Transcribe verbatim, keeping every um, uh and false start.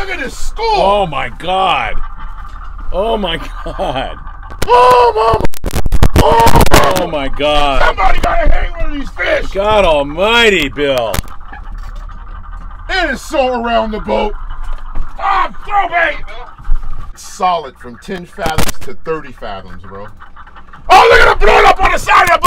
at this school. Oh my God. Oh my God. Oh, mama. Oh, oh my God. Somebody gotta hang one of these fish. God almighty, Bill. It is so around the boat. Ah, throw bait. Solid from ten fathoms to thirty fathoms, bro. Oh, look at it blowing up on the side of the